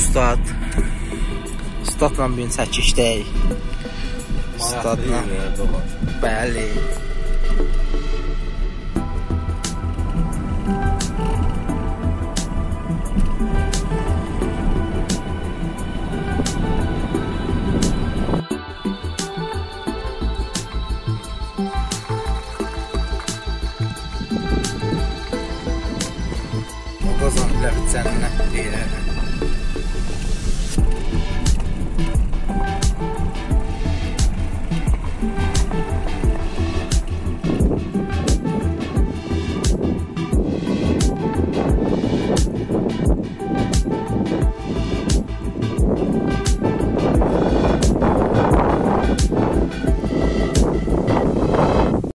ustad. Ustadla bir gün çəkişdik. Ustadla. Bəli. O qazandılar cənnət deyirlər.